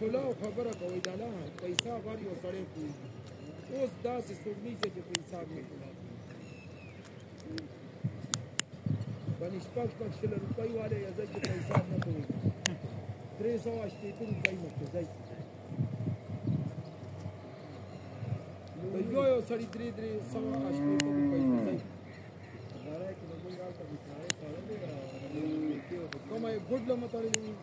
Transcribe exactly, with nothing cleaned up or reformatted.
خلا او خبره کوي دا نه پیسې غواړي یو سړی کوي اوس داسې څوک نشته چې په حساب نه کوي باندې شپږ شپږ شل روپۍ والی یې زه چې په حساب نه کوي درې سوه شپېته روپۍ مخکې ځئ د یو یو سړي درې درې سوه شپېته روپۍ ځئ کومه یې ګوډ لمه تړلې وي